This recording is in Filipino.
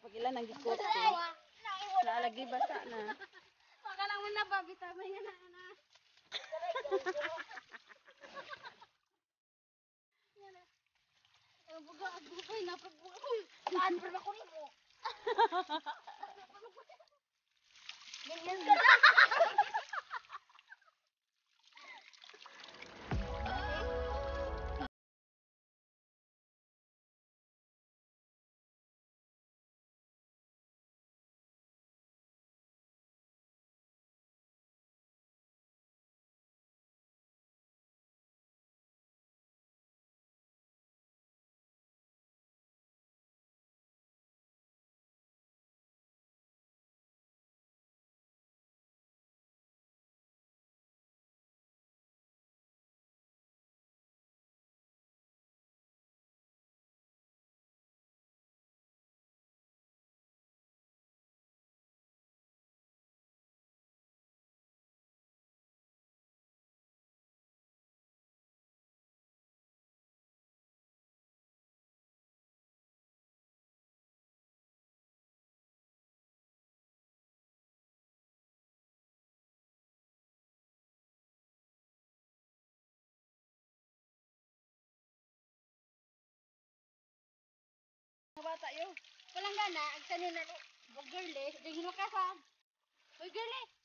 Pag ilan ang gikot nalagi basa na. Wala lang mo na ba vitamin nga na. Buga agubay na pagbukoy. Saan pa ko nimo? Ganyan ka na. Bata yo. Walang gana, ang tanin na ni girly, ding mo ka sa. Oy girly.